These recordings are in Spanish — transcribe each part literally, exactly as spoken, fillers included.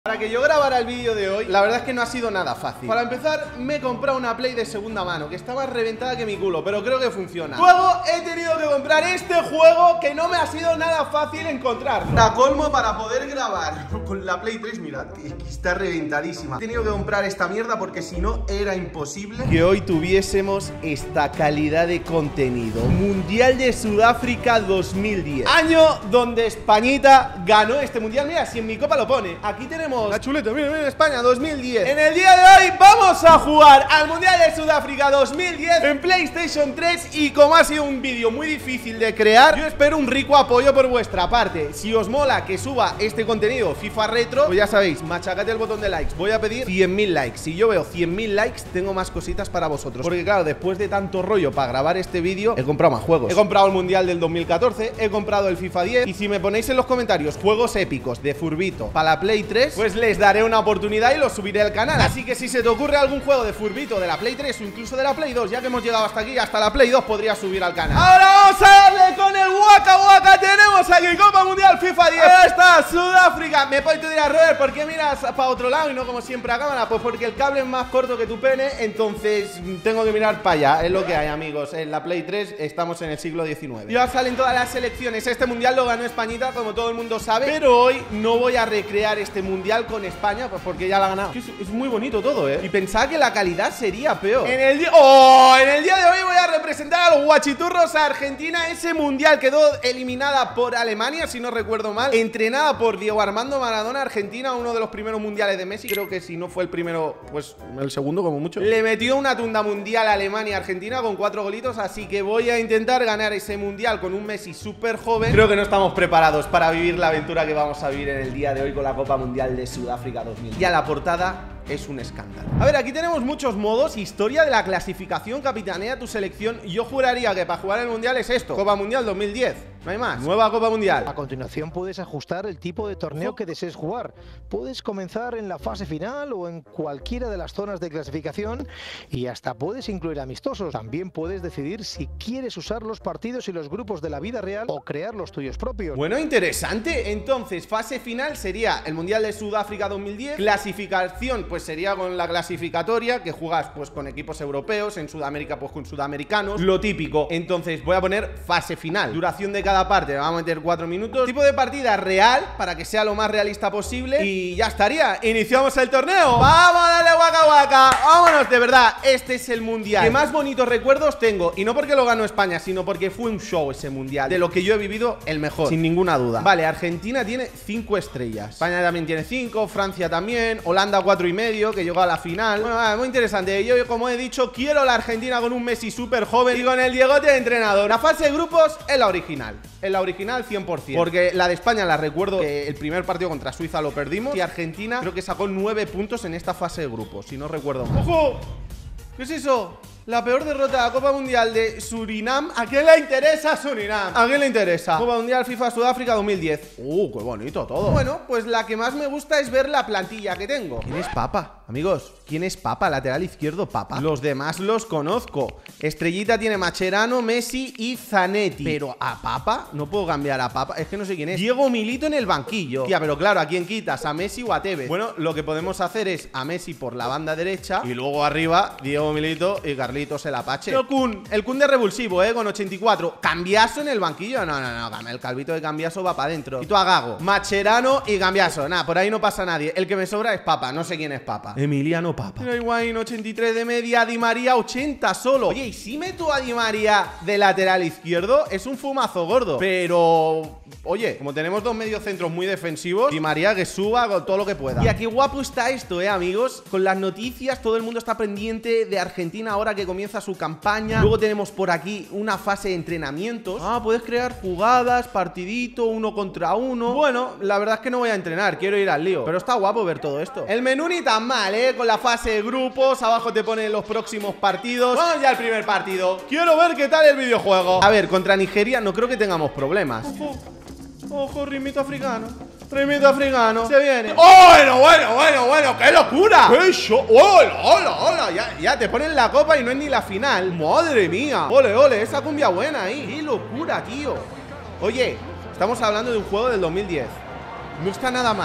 Para que yo grabara el vídeo de hoy, la verdad es que no ha sido nada fácil. Para empezar, me he comprado una Play de segunda mano, que está más reventada que mi culo, pero creo que funciona. Luego he tenido que comprar este juego, que no me ha sido nada fácil encontrarlo. La colmo para poder grabar con la Play tres, mirad, que, que está reventadísima. He tenido que comprar esta mierda porque si no era imposible que hoy tuviésemos esta calidad de contenido. Mundial de Sudáfrica dos mil diez, año donde Españita ganó este mundial. Mira, si en mi copa lo pone. Aquí tenemos la chuleta, miren, miren, España dos mil diez. En el día de hoy vamos a jugar al Mundial de Sudáfrica dos mil diez en PlayStation tres. Y como ha sido un vídeo muy difícil de crear, yo espero un rico apoyo por vuestra parte. Si os mola que suba este contenido FIFA Retro, pues ya sabéis, machacate el botón de likes. Voy a pedir cien mil likes. Si yo veo cien mil likes, tengo más cositas para vosotros. Porque claro, después de tanto rollo para grabar este vídeo, he comprado más juegos. He comprado el Mundial del dos mil catorce, he comprado el FIFA diez. Y si me ponéis en los comentarios juegos épicos de Furbito para la Play tres, pues les daré una oportunidad y los subiré al canal. Así que si se te ocurre algún juego de Furbito de la Play tres o incluso de la Play dos, ya que hemos llegado hasta aquí, hasta la Play dos podría subir al canal. Ahora vamos a darle con el Waka Waka. Tenemos aquí Copa Mundial FIFA diez. Ahí está Sudáfrica. Me puedo decir a Robert, ¿por qué miras para otro lado y no como siempre a cámara? Pues porque el cable es más corto que tu pene, entonces tengo que mirar para allá. Es lo que hay, amigos. En la Play tres estamos en el siglo diecinueve. Ya salen todas las selecciones. Este mundial lo ganó Españita, como todo el mundo sabe, pero hoy no voy a recrear este mundial con España, pues porque ya la ha ganado. Es, es muy bonito todo, ¿eh? Y pensaba que la calidad sería peor. En el día... ¡Oh! En el día de hoy voy a representar a los guachiturros a Argentina. Ese mundial quedó eliminada por Alemania, si no recuerdo mal. Entrenada por Diego Armando Maradona. Argentina, uno de los primeros mundiales de Messi. Creo que si no fue el primero, pues el segundo como mucho. Le metió una tunda mundial a Alemania Argentina con cuatro golitos. Así que voy a intentar ganar ese mundial con un Messi súper joven. Creo que no estamos preparados para vivir la aventura que vamos a vivir en el día de hoy con la Copa Mundial de Sudáfrica dos mil. Ya la portada es un escándalo. A ver, aquí tenemos muchos modos. Historia de la clasificación, capitanea tu selección. Yo juraría que para jugar el mundial es esto: Copa Mundial dos mil diez. No hay más. Nueva Copa Mundial. A continuación puedes ajustar el tipo de torneo que desees jugar. Puedes comenzar en la fase final o en cualquiera de las zonas de clasificación y hasta puedes incluir amistosos. También puedes decidir si quieres usar los partidos y los grupos de la vida real o crear los tuyos propios. Bueno, interesante. Entonces, fase final sería el Mundial de Sudáfrica dos mil diez. Clasificación, pues sería con la clasificatoria, que juegas pues con equipos europeos. En Sudamérica, pues con sudamericanos. Lo típico. Entonces, voy a poner fase final. Duración de cada parte, vamos a meter cuatro minutos. Tipo de partida real, para que sea lo más realista posible. Y ya estaría. Iniciamos el torneo. Vamos a darle Waka Waka. Vámonos, de verdad. Este es el mundial que más bonitos recuerdos tengo. Y no porque lo ganó España, sino porque fue un show ese mundial. De lo que yo he vivido, el mejor, sin ninguna duda. Vale, Argentina tiene cinco estrellas. España también tiene cinco. Francia también. Holanda cuatro y medio, que llegó a la final. Bueno, vale, muy interesante. Yo, como he dicho, quiero la Argentina con un Messi súper joven y con el Diegote de entrenador. La fase de grupos es la original. En la original cien por cien. Porque la de España la recuerdo que el primer partido contra Suiza lo perdimos. Y Argentina creo que sacó nueve puntos en esta fase de grupos, si no recuerdo mal. ¡Ojo! ¿Qué es eso? La peor derrota de la Copa Mundial de Surinam. ¿A quién le interesa Surinam? ¿A quién le interesa? Copa Mundial FIFA Sudáfrica dos mil diez. Uh, qué bonito todo. Bueno, pues la que más me gusta es ver la plantilla que tengo. ¿Quién es Papa? Amigos, ¿quién es Papa? Lateral izquierdo, Papa. Los demás los conozco. Estrellita tiene Mascherano, Messi y Zanetti. Pero a Papa no puedo cambiar a Papa. Es que no sé quién es. Diego Milito en el banquillo. Tía, pero claro, ¿a quién quitas? ¿A Messi o a Tevez? Bueno, lo que podemos hacer es a Messi por la banda derecha y luego arriba Diego Milito y Carlitos el Apache. El Kun, el Kun de revulsivo, eh, con ochenta y cuatro. Cambiaso en el banquillo. No, no, no, el calvito de Cambiaso va para adentro. Y tú a Gago, Mascherano y Cambiaso. Nada, por ahí no pasa nadie. El que me sobra es Papa. No sé quién es Papa. Emiliano Papa. Pero Higuaín, ochenta y tres de media. Di María, ochenta solo. Oye, y si meto a Di María de lateral izquierdo, es un fumazo gordo. Pero, oye, como tenemos dos mediocentros muy defensivos, Di María que suba con todo lo que pueda. Y aquí guapo está esto, eh, amigos. Con las noticias, todo el mundo está pendiente de Argentina ahora que comienza su campaña. Luego tenemos por aquí una fase de entrenamientos. Ah, puedes crear jugadas, partidito, uno contra uno. Bueno, la verdad es que no voy a entrenar, quiero ir al lío. Pero está guapo ver todo esto. El menú ni tan mal, eh, con la fase de grupos. Abajo te ponen los próximos partidos. Vamos ya al primer partido. Quiero ver qué tal el videojuego. A ver, contra Nigeria no creo que tengamos problemas. Ojo, ojo, ritmito africano. Ritmito africano. Se viene. ¡Oh, bueno, bueno, bueno, bueno! ¡Qué locura! ¡Qué show! ¡Hola, hola, hola! Ya, ya te ponen la copa y no es ni la final. ¡Madre mía! ¡Ole, ole! Esa cumbia buena ahí. ¡Qué locura, tío! Oye, estamos hablando de un juego del dos mil diez. No está nada mal.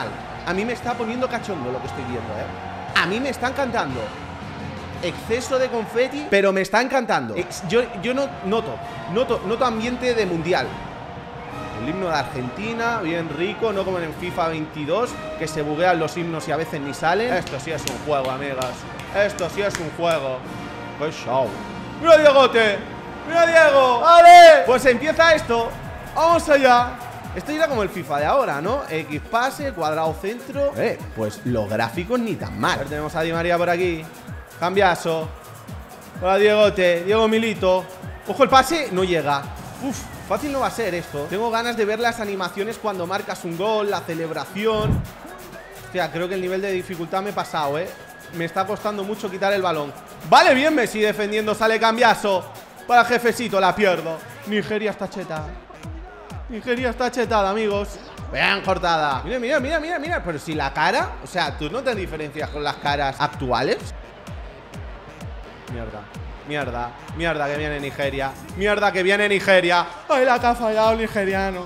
a mí me está poniendo cachondo lo que estoy viendo, ¿eh? A mí me está encantando. Exceso de confeti, pero me está encantando. Yo, yo no noto, noto, noto ambiente de mundial. El himno de Argentina, bien rico, no como en el FIFA veintidós, que se buguean los himnos y a veces ni salen. Esto sí es un juego, amigas. Esto sí es un juego. ¡Qué show! ¡Mira, Diegote! ¡Mira, Diego! ¡Vale! Pues empieza esto. ¡Vamos allá! Esto irá como el FIFA de ahora, ¿no? X pase, cuadrado centro. Eh, pues los gráficos ni tan mal. A ver, tenemos a Di María por aquí. Cambiazo. Hola, Diegote. Diego Milito. Ojo, el pase. No llega. Uf, fácil no va a ser esto. Tengo ganas de ver las animaciones cuando marcas un gol, la celebración. Hostia, creo que el nivel de dificultad me he pasado, ¿eh? Me está costando mucho quitar el balón. Vale, bien Messi defendiendo. Sale Cambiazo. Para jefecito, la pierdo. Nigeria está chetada. Nigeria está chetada, amigos. Vean, cortada. Mira, mira, mira, mira, mira. Pero si la cara, o sea, ¿tú no te diferencias con las caras actuales? Mierda, mierda, mierda que viene Nigeria. Mierda que viene Nigeria. Ay, la que ha fallado el nigeriano.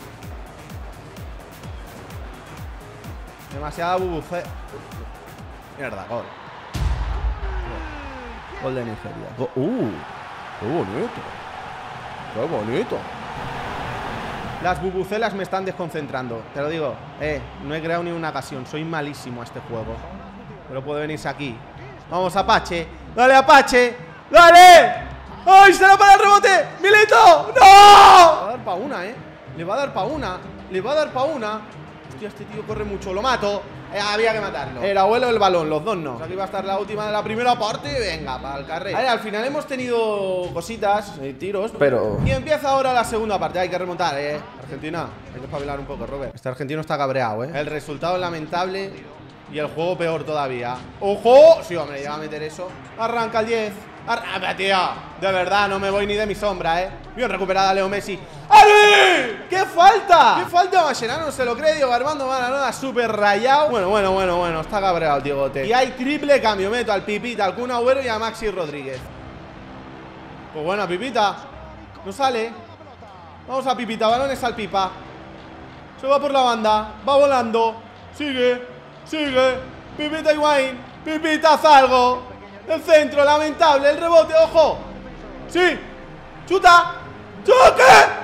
Demasiada bubuce. Mierda, gol. Gol de Nigeria. Go uh, qué bonito. Qué bonito. Las bubucelas me están desconcentrando. Te lo digo, eh, no he creado ni una ocasión. Soy malísimo a este juego. Pero puede venirse aquí. Vamos, Apache. ¡Dale, Apache! ¡Dale! ¡Ay, se la para el rebote! ¡Milito! ¡No! Le va a dar pa' una, ¿eh? Le va a dar pa' una. Le va a dar pa' una. Hostia, este tío corre mucho. Lo mato. Eh, había que matarlo. El abuelo del balón, los dos no. Pues aquí va a estar la última de la primera parte. Venga, para el carril. A ver, al final hemos tenido cositas, eh, tiros, pero... Y empieza ahora la segunda parte. Hay que remontar, ¿eh? Argentina, hay que espabilar un poco, Robert. Este argentino está cabreado, ¿eh? El resultado es lamentable y el juego peor todavía. ¡Ojo! Sí, hombre, ya va a meter eso. Arranca el diez. Arranca, tío. De verdad, no me voy ni de mi sombra, ¿eh? Bien recuperada Leo Messi. ¡Ale! ¡Qué falta! ¡Qué falta! Mascherano no se lo cree. Diego Armando Maradona súper rayado. Bueno, bueno, bueno, bueno. Está cabreado el Diegote. Y hay triple cambio. Meto al Pipita, al Kun Agüero y a Maxi Rodríguez. Pues bueno, Pipita. No sale. Vamos a Pipita. Balones al Pipa. Se va por la banda. Va volando. Sigue. Sigue. Pipita y Wayne. Pipita, haz algo. El centro, lamentable. El rebote, ojo. Sí. Chuta. ¡Choque!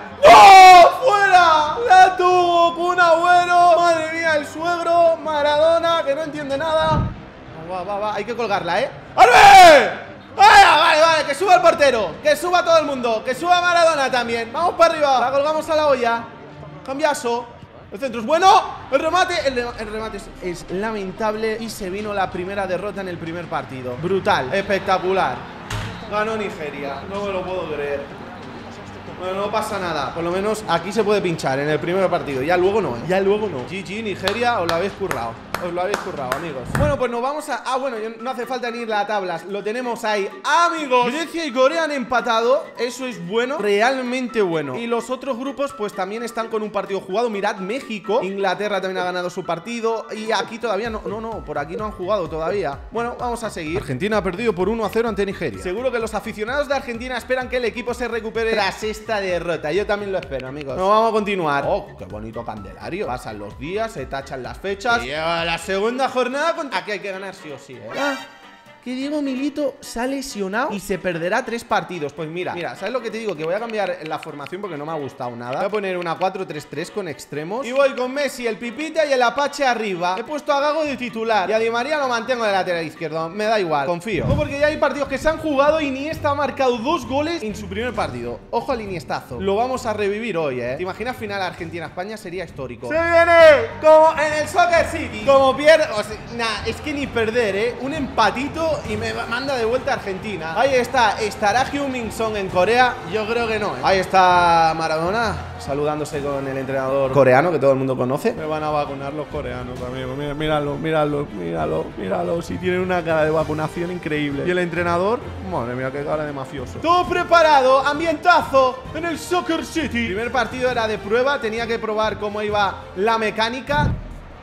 ¡No! ¡Fuera! ¡La tuvo Kun Agüero! Madre mía, el suegro. Maradona, que no entiende nada. Va, va, va. Hay que colgarla, ¿eh? ¡Arbe! ¡Vale, vale, vale! Que suba el portero. Que suba todo el mundo. Que suba Maradona también. Vamos para arriba. La colgamos a la olla. Cambiazo. El centro es bueno. El remate. El, el remate es, es lamentable. Y se vino la primera derrota en el primer partido. Brutal. Espectacular. Ganó Nigeria. No me lo puedo creer. Bueno, no pasa nada. Por lo menos aquí se puede pinchar en el primer partido. Ya luego no, ¿eh? Ya luego no. G G, Nigeria, os lo habéis currado. Os lo habéis currado, amigos. Bueno, pues nos vamos a... Ah, bueno, no hace falta ni ir a tablas. Lo tenemos ahí, amigos. Grecia y Corea han empatado. Eso es bueno, realmente bueno. Y los otros grupos, pues también están con un partido jugado. Mirad, México. Inglaterra también ha ganado su partido. Y aquí todavía no... No, no, por aquí no han jugado todavía. Bueno, vamos a seguir. Argentina ha perdido por uno a cero ante Nigeria. Seguro que los aficionados de Argentina esperan que el equipo se recupere tras esta derrota. Yo también lo espero, amigos. No, vamos a continuar. Oh, qué bonito Candelario. Pasan los días, se tachan las fechas. Y llega la segunda jornada con... Aquí hay que ganar sí o sí, ¿eh? Ah, que Diego Milito se ha lesionado y se perderá tres partidos. Pues mira, mira, ¿sabes lo que te digo? Que voy a cambiar la formación porque no me ha gustado nada. Voy a poner una cuatro tres tres con extremos. Y voy con Messi, el Pipita y el Apache arriba. He puesto a Gago de titular. Y a Di María lo mantengo de lateral izquierdo. Me da igual, confío. No, porque ya hay partidos que se han jugado. Iniesta ha marcado dos goles en su primer partido. Ojo al Iniestazo. Lo vamos a revivir hoy, ¿eh? ¿Te imaginas final Argentina-España? Sería histórico. Se viene como en el Soccer City. Como pierde... O sea, nah, es que ni perder, ¿eh? Un empatito y me manda de vuelta a Argentina. Ahí está. ¿Estará Heung-min Son en Corea? Yo creo que no, ¿eh? Ahí está Maradona saludándose con el entrenador coreano que todo el mundo conoce. Me van a vacunar los coreanos, amigo. Míralo, míralo, míralo, míralo. Si tienen una cara de vacunación increíble. Y el entrenador, madre mía, qué cara de mafioso. Todo preparado, ambientazo en el Soccer City. El primer partido era de prueba. Tenía que probar cómo iba la mecánica.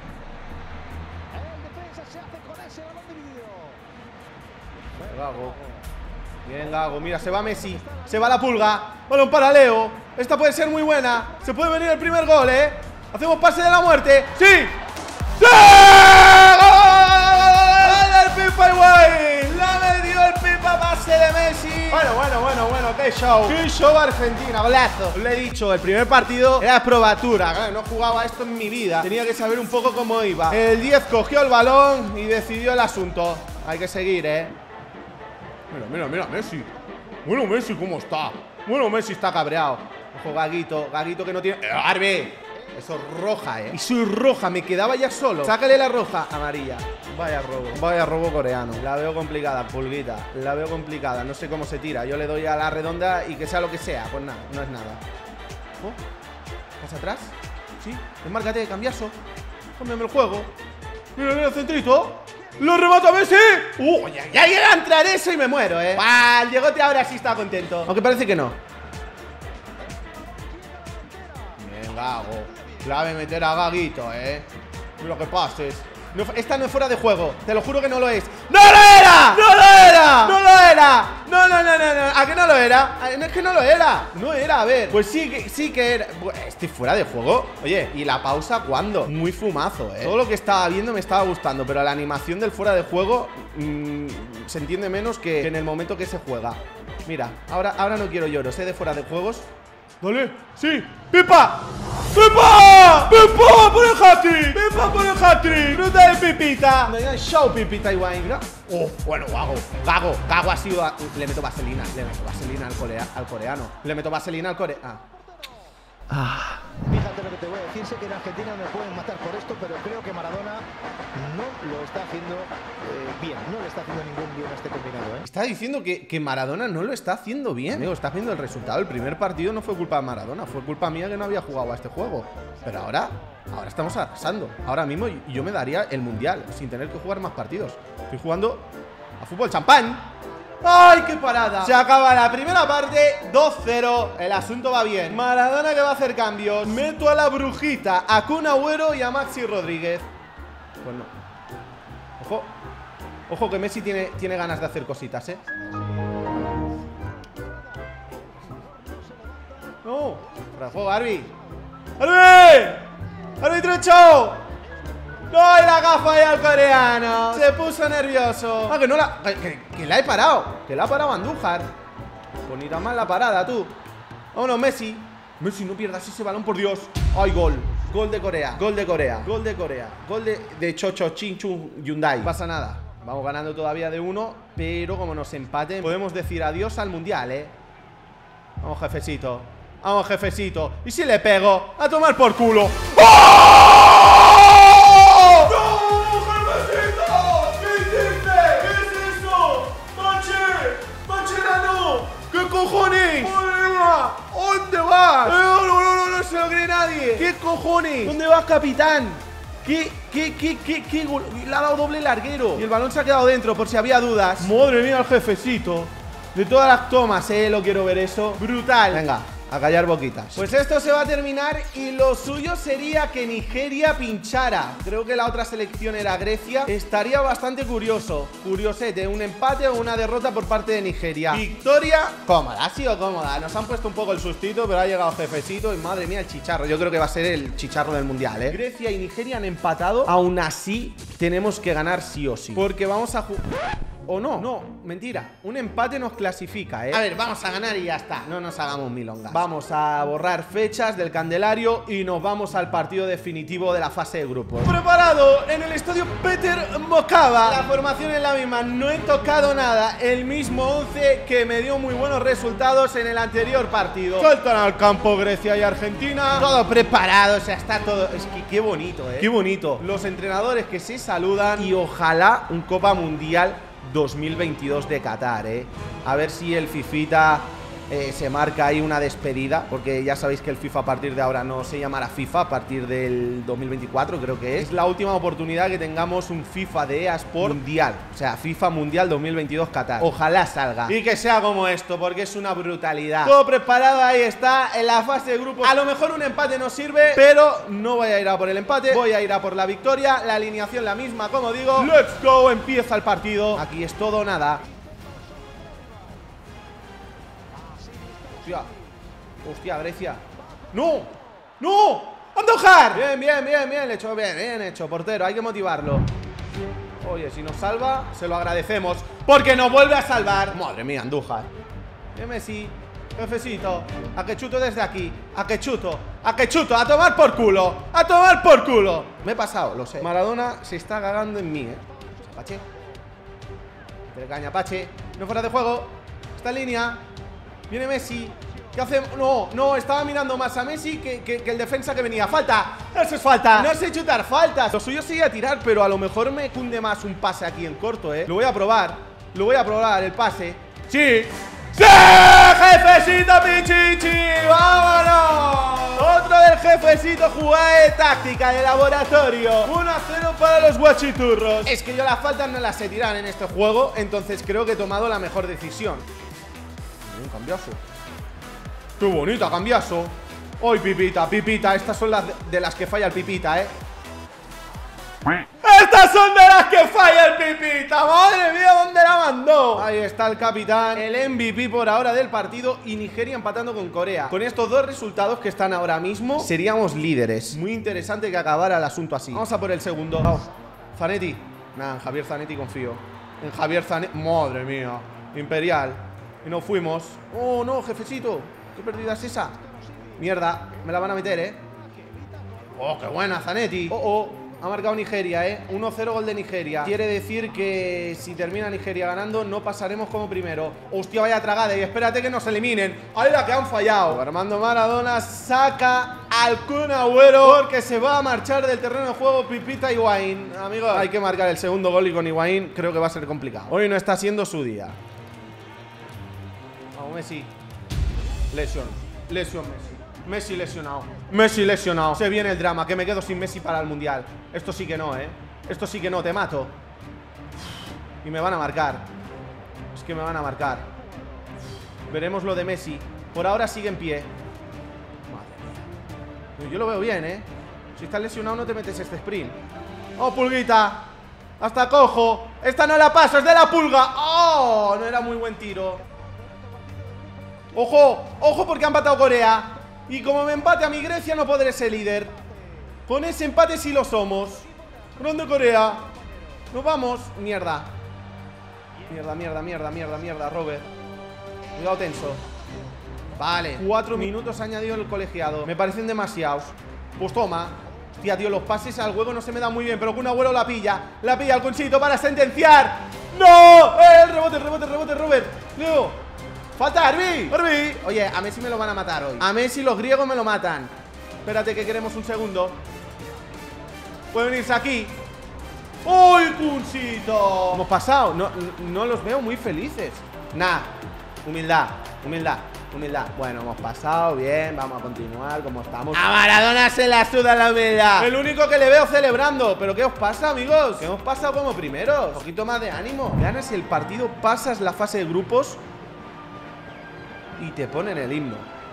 Gago. Bien, Gago. Mira, se va Messi. Se va la pulga. Balón para Leo. Esta puede ser muy buena. Se puede venir el primer gol, ¿eh? Hacemos pase de la muerte. ¡Sí! ¡Sí! show! ¡Qué show Argentina! ¡Golazo! Le he dicho, el primer partido era probatura. Claro, no jugaba esto en mi vida. Tenía que saber un poco cómo iba. El diez cogió el balón y decidió el asunto. Hay que seguir, ¿eh? Mira, mira, mira, Messi. Bueno, Messi, ¿cómo está? Bueno, Messi está cabreado. Ojo, Gaguito, Gaguito que no tiene... ¡Eh, Arbe! Eso es roja, ¿eh? Y soy roja, me quedaba ya solo. Sácale la roja, amarilla. Vaya robo, vaya robo coreano. La veo complicada, Pulguita. La veo complicada, no sé cómo se tira. Yo le doy a la redonda y que sea lo que sea. Pues nada, no es nada. ¿Oh? ¿Pasa atrás? Sí, desmárcate, cambiazo. Cámbiame el juego. Mira, mira el centrito. ¡Lo remata Messi! ¡Uh! Ya, ya llega a entrar eso y me muero, ¿eh? ¡Ah! El Diegote ahora sí está contento. Aunque parece que no. Bien, Gago. Clave meter a Gaguito, ¿eh? Mira que pases. No, esta no es fuera de juego. Te lo juro que no lo es. ¡No lo era! ¡No lo era! ¡No lo era! No, no, no, no, no. ¿A que no lo era? No, es que no lo era. No era, a ver. Pues sí que, sí que era. Este fuera de juego. Oye, ¿y la pausa cuándo? Muy fumazo, ¿eh? Todo lo que estaba viendo me estaba gustando, pero la animación del fuera de juego mmm, se entiende menos que, que en el momento que se juega. Mira, ahora, ahora no quiero lloros, ¿eh? De fuera de juegos. Dale, sí, ¡Pipa! ¡Pipa! ¡Pipa por el hat-trick! ¡Pipa por el hat-trick! ¡Fruta de Pipita! ¡Show Pipita igual! Mira. ¡Oh! Bueno, Gago. Gago. Gago ha sido... A... Le meto vaselina. Le meto vaselina al, corea... al coreano. Le meto vaselina al coreano. Ah. Ah. Fíjate lo que te voy a decir, sé que en Argentina me pueden matar por esto, pero creo que Maradona no lo está haciendo eh, bien, no le está haciendo ningún bien a este combinado, ¿eh? Está diciendo que, que Maradona no lo está haciendo bien. Amigo, está haciendo el resultado. El primer partido no fue culpa de Maradona, fue culpa mía que no había jugado a este juego. Pero ahora, ahora estamos arrasando. Ahora mismo yo me daría el mundial sin tener que jugar más partidos. Estoy jugando a fútbol champán. ¡Ay, qué parada! Se acaba la primera parte, dos cero. El asunto va bien. Maradona que va a hacer cambios. Meto a la brujita, a Kun Agüero y a Maxi Rodríguez. Pues no. Ojo. Ojo que Messi tiene, tiene ganas de hacer cositas, ¿eh? No. Fuera de juego, Arby. ¡Arby! ¡Arby Trecho! ¡No! Y la gafa ahí al coreano. Se puso nervioso. Ah, que no la... Que, que, que la he parado. Que la ha parado Andújar. Pues ni tan mal la parada, tú. Vámonos, Messi. Messi, no pierdas ese balón, por Dios. ¡Ay, gol! Gol de Corea. Gol de Corea. Gol de Corea. Gol de, de Chocho Chinchu Hyundai. No pasa nada. Vamos ganando todavía de uno. Pero como nos empaten, podemos decir adiós al mundial, ¿eh? Vamos, jefecito. Vamos, jefecito. ¿Y si le pego? A tomar por culo. ¡Oh! ¿Qué cojones? ¿Dónde vas? No, no, no, no, no se lo cree nadie. ¿Qué cojones? ¿Dónde vas, capitán? ¿Qué, qué, qué, qué, qué gol? Le ha dado doble larguero. Y el balón se ha quedado dentro, por si había dudas. Madre mía, el jefecito. De todas las tomas, eh, lo quiero ver eso. Brutal. Venga, a callar boquitas. Pues esto se va a terminar y lo suyo sería que Nigeria pinchara. Creo que la otra selección era Grecia. Estaría bastante curioso. Curiosete, un empate o una derrota por parte de Nigeria. Victoria cómoda, ha sido cómoda. Nos han puesto un poco el sustito, pero ha llegado jefecito y madre mía el chicharro. Yo creo que va a ser el chicharro del mundial, ¿eh? Grecia y Nigeria han empatado. Aún así, tenemos que ganar sí o sí. Porque vamos a jugar... ¿O no? No, mentira. Un empate nos clasifica, ¿eh? A ver, vamos a ganar y ya está. No nos hagamos milongas. Vamos a borrar fechas del Candelario y nos vamos al partido definitivo de la fase de grupos. Preparado en el estadio Peter Mokaba. La formación es la misma. No he tocado nada. El mismo once que me dio muy buenos resultados en el anterior partido. Saltan al campo Grecia y Argentina. Todo preparado, o sea, está todo... Es que qué bonito, ¿eh? Qué bonito. Los entrenadores que se saludan y ojalá un Copa Mundial dos mil veintidós de Qatar, eh. A ver si el Fifita eh, se marca ahí una despedida, porque ya sabéis que el FIFA a partir de ahora no se llamará FIFA, a partir del dos mil veinticuatro creo que es. Es la última oportunidad que tengamos un FIFA de E A Sport Mundial, o sea, FIFA Mundial dos mil veintidós Qatar. Ojalá salga y que sea como esto, porque es una brutalidad. Todo preparado, ahí está, en la fase de grupos. A lo mejor un empate nos sirve, pero no voy a ir a por el empate, voy a ir a por la victoria. La alineación la misma, como digo. Let's go, empieza el partido. Aquí es todo o nada. Hostia, hostia, Grecia. ¡No! ¡No! ¡Andújar! Bien, bien, bien, bien hecho, bien, bien hecho, portero, hay que motivarlo. Oye, si nos salva, se lo agradecemos, porque nos vuelve a salvar. Madre mía, Andújar. Bien, Messi. Jefecito, a que chuto desde aquí. A que chuto, a que chuto, a tomar por culo. A tomar por culo. Me he pasado, lo sé. Maradona se está cagando en mí, eh. Pache. Pero caña, Pache. No fuera de juego. Está en línea. Viene Messi. ¿Qué hace? No, no, estaba mirando más a Messi que, que, que el defensa que venía. ¡Falta! ¡Eso es falta! No sé chutar faltas. Lo suyo sigue a tirar, pero a lo mejor me cunde más un pase aquí en corto, ¿eh? Lo voy a probar. Lo voy a probar, el pase. ¡Sí! ¡Sí! ¡Jefecito Pichichi! ¡Vámonos! Otro del jefecito, jugada de táctica de laboratorio. uno a cero para los guachiturros. Es que yo las faltas no las sé tirar en este juego, entonces creo que he tomado la mejor decisión. Un cambiazo. ¡Qué bonita, cambiazo! ¡Ay, Pipita, Pipita! Estas son las de, de las que falla el Pipita, ¿eh? ¡Estas son de las que falla el Pipita! ¡Madre mía, dónde la mandó! Ahí está el capitán, el M V P por ahora del partido. Y Nigeria empatando con Corea. Con estos dos resultados que están ahora mismo, seríamos líderes. Muy interesante que acabara el asunto así. Vamos a por el segundo. Oh, Zanetti. Nah, en Javier Zanetti confío. En Javier Zanetti. Madre mía. Imperial. Y nos fuimos. Oh, no, jefecito. ¿Qué perdida es esa? Mierda, me la van a meter, ¿eh? Oh, qué buena, Zanetti. Oh, oh, ha marcado Nigeria, ¿eh? uno cero gol de Nigeria. Quiere decir que si termina Nigeria ganando, no pasaremos como primero. Hostia, vaya tragada. Y espérate que nos eliminen. ¡Ay, la que han fallado! Armando Maradona saca al Kun Agüero porque se va a marchar del terreno de juego Pipita Higuaín. Amigos, hay que marcar el segundo gol y con Higuaín creo que va a ser complicado. Hoy no está siendo su día. Vamos, Messi. Lesión, lesión Messi. Messi lesionado. Messi lesionado. Se viene el drama, que me quedo sin Messi para el Mundial. Esto sí que no, ¿eh? Esto sí que no, te mato. Y me van a marcar. Es que me van a marcar. Veremos lo de Messi. Por ahora sigue en pie. Madre mía. Yo lo veo bien, ¿eh? Si estás lesionado no te metes este sprint. ¡Oh, pulguita! Hasta cojo. Esta no la paso, es de la pulga. ¡Oh! No era muy buen tiro. ¡Ojo! ¡Ojo porque ha empatado Corea! Y como me empate a mi Grecia no podré ser líder. Con ese empate sí lo somos. Grande Corea. Nos vamos. Mierda. Mierda, mierda, mierda, mierda, mierda, Robert. Cuidado tenso. Vale. Cuatro minutos ha añadido el colegiado. Me parecen demasiados. Pues toma. Tía, tío, los pases al huevo no se me dan muy bien. Pero Kun Agüero la pilla. La pilla al Kuncito para sentenciar. ¡No! ¡Eh! El rebote, rebote, rebote, Robert. Leo. ¡Falta Arbi! ¡Arbi! Oye, a Messi me lo van a matar hoy. A Messi los griegos me lo matan. Espérate que queremos un segundo. Pueden irse aquí. ¡Uy, Kuncito! Hemos pasado. No, no los veo muy felices. Nah. Humildad, humildad, humildad. Bueno, hemos pasado, bien, vamos a continuar como estamos. A Maradona se la suda la humildad. El único que le veo celebrando. ¿Pero qué os pasa, amigos? Que hemos pasado como primeros. Un poquito más de ánimo. Ganas el partido, pasas la fase de grupos y te ponen el himno.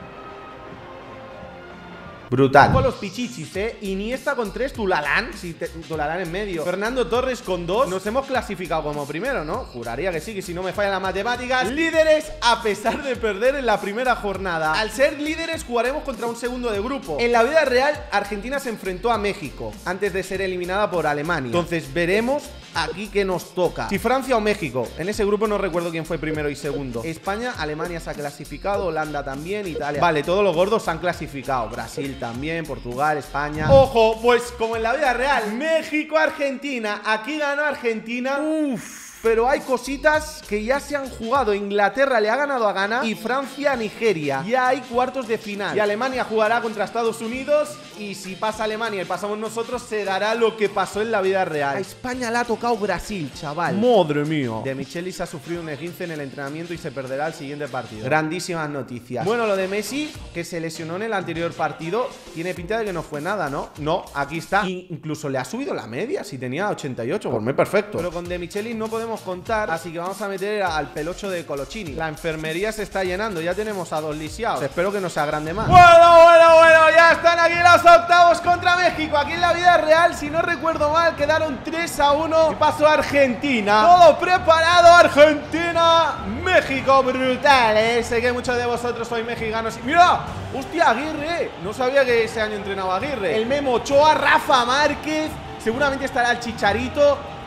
Brutal. Con los pichichis, eh. Iniesta con tres, Tulalán. Sí, te, Tulalán en medio. Fernando Torres con dos. Nos hemos clasificado como primero, ¿no? Juraría que sí, que si no me fallan las matemáticas. Líderes a pesar de perder en la primera jornada. Al ser líderes jugaremos contra un segundo de grupo. En la vida real, Argentina se enfrentó a México antes de ser eliminada por Alemania. Entonces veremos aquí qué nos toca. Si Francia o México. En ese grupo no recuerdo quién fue primero y segundo. España, Alemania se ha clasificado. Holanda también, Italia. Vale, todos los gordos se han clasificado. Brasil también, Portugal, España. Ojo, pues como en la vida real, México, Argentina. Aquí ganó Argentina. Uff. Pero hay cositas que ya se han jugado. Inglaterra le ha ganado a Ghana y Francia a Nigeria. Ya hay cuartos de final. Y Alemania jugará contra Estados Unidos. Y si pasa Alemania y pasamos nosotros, se dará lo que pasó en la vida real. A España le ha tocado Brasil, chaval. Madre mía. De Michelis ha sufrido un esguince en el entrenamiento y se perderá el siguiente partido. Grandísimas noticias. Bueno, lo de Messi, que se lesionó en el anterior partido, tiene pinta de que no fue nada, ¿no? No, aquí está. Y incluso le ha subido la media. Si tenía ochenta y ocho, por mí perfecto. Pero con De Michelis no podemos contar, así que vamos a meter al pelocho de Colochini. La enfermería se está llenando, ya tenemos a dos lisiados. Espero que no sea grande más. Bueno, bueno, bueno, ya están aquí los octavos contra México. Aquí en la vida real, si no recuerdo mal, quedaron tres a uno y pasó Argentina. Todo preparado, Argentina, México, brutal, ¿eh? Sé que muchos de vosotros sois mexicanos. ¡Mira! ¡Hostia, Aguirre! No sabía que ese año entrenaba Aguirre. El Memo Ochoa, Rafa Márquez, seguramente estará el Chicharito.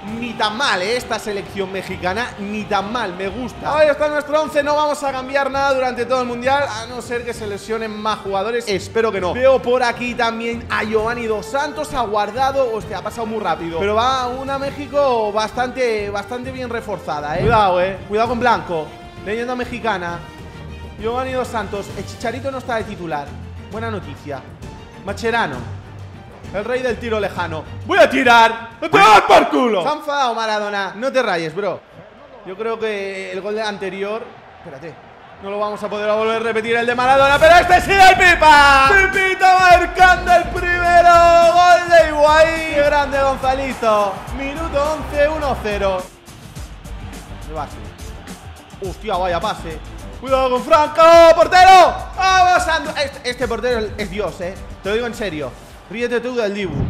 Ni tan mal, ¿eh? Esta selección mexicana, ni tan mal, me gusta. Ahí está nuestro once, no vamos a cambiar nada durante todo el mundial, a no ser que se lesionen más jugadores. Espero que no. Veo por aquí también a Giovanni Dos Santos, ha guardado. Hostia, ha pasado muy rápido. Pero va una México bastante, bastante bien reforzada, ¿eh? Cuidado, ¿eh? Cuidado con Blanco. Leyenda mexicana. Giovanni Dos Santos. El Chicharito no está de titular. Buena noticia. Mascherano, el rey del tiro lejano. ¡Voy a tirar! ¡No te das por culo! Se ha enfadado Maradona. No te rayes, bro. Yo creo que el gol anterior... Espérate. No lo vamos a poder volver a repetir el de Maradona, pero este sí del Pipa. Pipita marcando el primero. Gol de Higuaín. ¡Qué grande, Gonzalito! Minuto once, uno cero. De base. Hostia, vaya pase. ¡Cuidado con Franco! ¡Portero! ¡Vamos, Andu! Este, este portero es Dios, eh. Te lo digo en serio. Ríete tú del Dibu.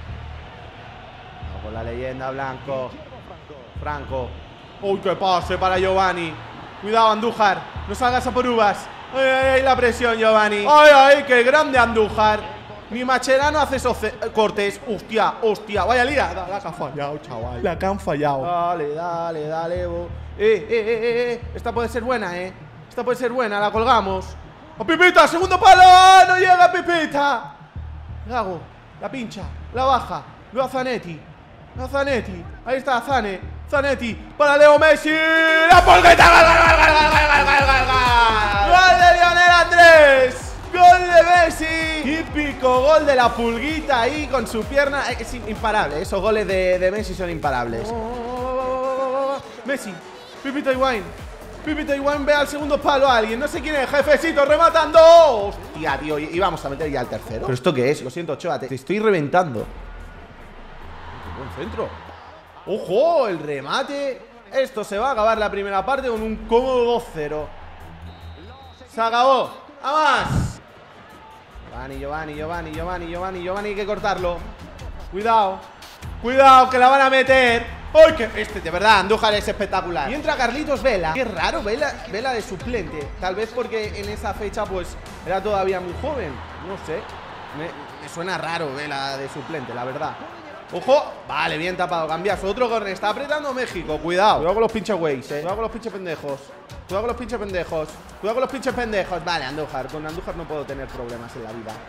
Con la leyenda Blanco. Franco. ¡Uy, qué pase para Giovanni! Cuidado, Andújar. No salgas a por uvas. ¡Ay, ay, ay! La presión, Giovanni. ¡Ay, ay! ¡Qué grande Andújar! Ni Mascherano hace esos cortes. ¡Hostia, hostia! Vaya liada. La que han fallado, chaval. La que han fallado. Dale, dale, dale. Bo. Eh, eh, eh, eh, eh. Esta puede ser buena, eh. Esta puede ser buena, la colgamos. ¡A Pipita! ¡Segundo palo! ¡No llega Pipita! Gago, la pincha, la baja. Luego a Zanetti. A Zanetti. Ahí está Zane. Zanetti para Leo Messi. ¡La pulguita! ¡Gol, gol, gol, gol, gol, gol, gol, gol! ¡Gol de Lionel Andrés! ¡Gol de Messi! Típico gol de la pulguita ahí con su pierna. Es imparable. Esos goles de, de Messi son imparables. Oh, oh, oh, oh, oh. Messi. Pipita Higuaín. Pipita Higuaín ve al segundo palo a alguien. No sé quién es. Jefecito rematando. Hostia, tío. Y vamos a meter ya el tercero. ¿Pero esto qué es? Lo siento, Ochoa. Te estoy reventando. Buen centro. ¡Ojo! El remate. Esto se va a acabar la primera parte con un cómodo dos cero. Se acabó. ¡A más! Giovanni, Giovanni, Giovanni, Giovanni, Giovanni, Giovanni. Hay que cortarlo. Cuidado. Cuidado, que la van a meter. ¡Ay, que este, de verdad, Andújar es espectacular! Y entra Carlitos Vela. Qué raro, Vela, Vela de suplente. Tal vez porque en esa fecha, pues, era todavía muy joven. No sé. Me, me suena raro Vela de suplente, la verdad. ¡Ojo! Vale, bien tapado. Cambiazo. Otro corner. Está apretando México. Cuidado. Cuidado con los pinches güeyes, eh. Cuidado con los pinches pendejos. Cuidado con los pinches pendejos. Cuidado con los pinches pendejos. Vale, Andújar. Con Andújar no puedo tener problemas en la vida.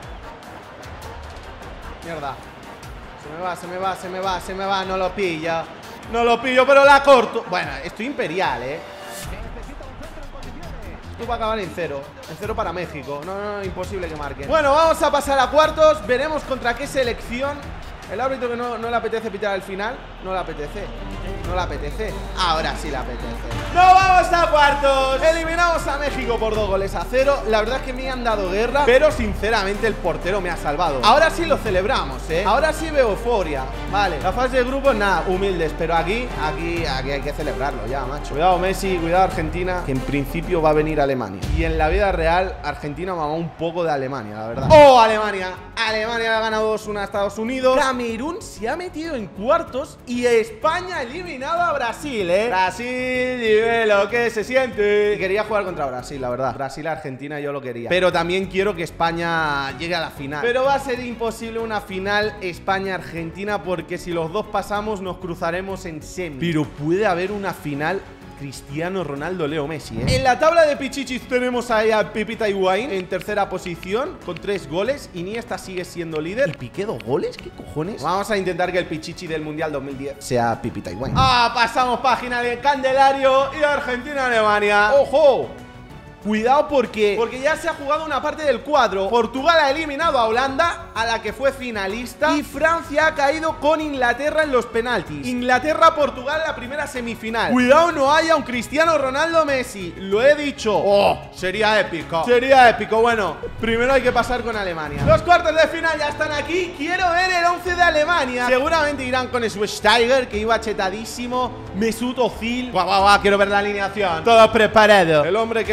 Mierda. Se me va, se me va, se me va, se me va. No lo pillo. No lo pillo, pero la corto. Bueno, estoy imperial, eh. Esto va a acabar en cero. En cero para México. No, no, no, imposible que marque. Bueno, vamos a pasar a cuartos. Veremos contra qué selección. El árbitro que no, no le apetece pitar al final. No le apetece. No le apetece. Ahora sí le apetece. ¡No vamos a cuartos! Eliminamos a México por dos goles a cero. La verdad es que me han dado guerra, pero sinceramente el portero me ha salvado. Ahora sí lo celebramos, ¿eh? Ahora sí veo euforia. Vale, la fase de grupos, nada, humildes. Pero aquí, aquí, aquí hay que celebrarlo ya, macho. Cuidado Messi, cuidado Argentina, que en principio va a venir Alemania. Y en la vida real, Argentina mamá un poco de Alemania, la verdad. ¡Oh, Alemania! Alemania ha ganado dos uno a Estados Unidos. Camerún se ha metido en cuartos y España ha eliminado a Brasil, ¿eh? Brasil, dime lo que se siente. Y quería jugar contra Brasil, la verdad. Brasil-Argentina yo lo quería. Pero también quiero que España llegue a la final. Pero va a ser imposible una final España-Argentina porque si los dos pasamos nos cruzaremos en semi. Pero puede haber una final Cristiano Ronaldo, Leo Messi, ¿eh? En la tabla de pichichis tenemos ahí a Pipita Higuaín en tercera posición con tres goles. Iniesta sigue siendo líder. ¿Y Piqué dos goles? ¿Qué cojones? Vamos a intentar que el pichichi del Mundial dos mil diez sea Pipita Higuaín. Ah, pasamos página de Candelario y Argentina-Alemania. ¡Ojo! Cuidado porque Porque ya se ha jugado una parte del cuadro. Portugal ha eliminado a Holanda, a la que fue finalista. Y Francia ha caído con Inglaterra en los penaltis. Inglaterra-Portugal la primera semifinal. Cuidado no haya un Cristiano Ronaldo Messi. Lo he dicho. Oh, sería épico. Sería épico. Bueno, primero hay que pasar con Alemania. Los cuartos de final ya están aquí. Quiero ver el once de Alemania. Seguramente irán con Schweinsteiger, que iba chetadísimo. Mesut Özil. Guau, guau, guau, quiero ver la alineación. Todo preparado. El hombre que se olía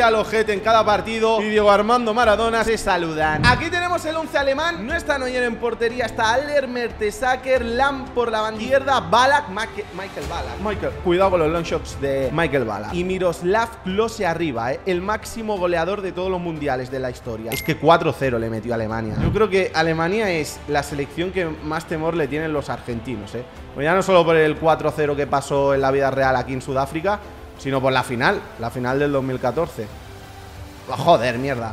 al ojete en cada partido y Diego Armando Maradona se saludan. Aquí tenemos el once alemán. No está Neuer en portería, está Aller, Mertesacker, Lam por la banda izquierda, Ballack, Michael, Michael Ballack. Michael, cuidado con los long shots de Michael Ballack. Y Miroslav Klose arriba, eh, el máximo goleador de todos los mundiales de la historia. Es que cuatro cero le metió a Alemania. Yo creo que Alemania es la selección que más temor le tienen los argentinos, eh. Pues ya no solo por el cuatro cero que pasó en la vida real aquí en Sudáfrica, sino por la final, la final del dos mil catorce. Oh, joder, mierda.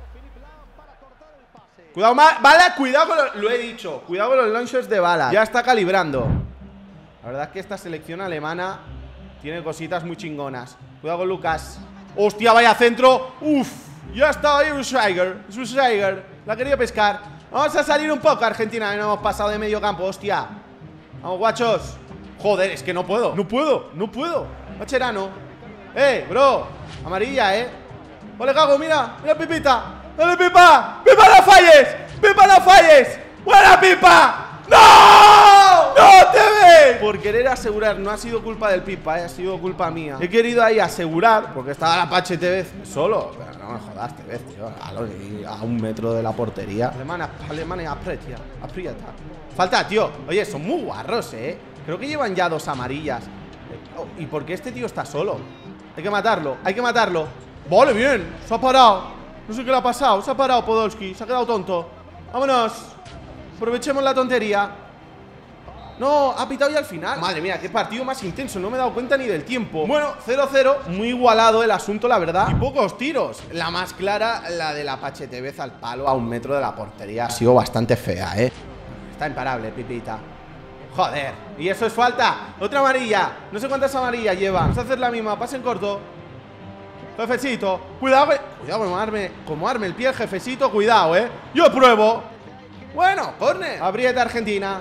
Cuidado, Ballack, cuidado con los... Lo he dicho, cuidado con los long shots de Ballack. Ya está calibrando. La verdad es que esta selección alemana tiene cositas muy chingonas. Cuidado con Lucas. Hostia, vaya centro. Uf, ya está ahí Schweiger. Schweiger, la quería pescar. Vamos a salir un poco, Argentina. No hemos pasado de medio campo, hostia. Vamos, guachos. Joder, es que no puedo, no puedo, no puedo. Macherano. Eh, bro. Amarilla, eh. Vale, cago, mira, mira Pipita. Dale, Pipa. Pipa, no falles. Pipa, no falles. ¡Buena, Pipa! ¡No! ¡No te ves! Por querer asegurar, no ha sido culpa del Pipa, eh, ha sido culpa mía. He querido ahí asegurar, porque estaba la Pache Tevez solo. Pero no me jodas, Tevez, tío. A, a un metro de la portería. Alemania, Alemania, aprecia, aprieta. Falta, tío. Oye, son muy guarros, eh. Creo que llevan ya dos amarillas. Oh, ¿y por qué este tío está solo? Hay que matarlo, hay que matarlo. Vale, bien, se ha parado. No sé qué le ha pasado, se ha parado Podolski. Se ha quedado tonto. Vámonos. Aprovechemos la tontería. No, ha pitado ya al final. Madre mía, qué partido más intenso. No me he dado cuenta ni del tiempo. Bueno, cero cero. Muy igualado el asunto, la verdad. Y pocos tiros. La más clara, la de la Pache Tevez al palo a un metro de la portería. Ha sido bastante fea, eh. Está imparable, Pipita. Joder. Y eso es falta. Otra amarilla. No sé cuántas amarillas lleva. Vamos a hacer la misma. Pase en corto. Jefecito. Cuidado, que... Cuidado como arme, como arme el pie el jefecito. Cuidado, eh. Yo pruebo. Bueno, córner. Aprieta Argentina.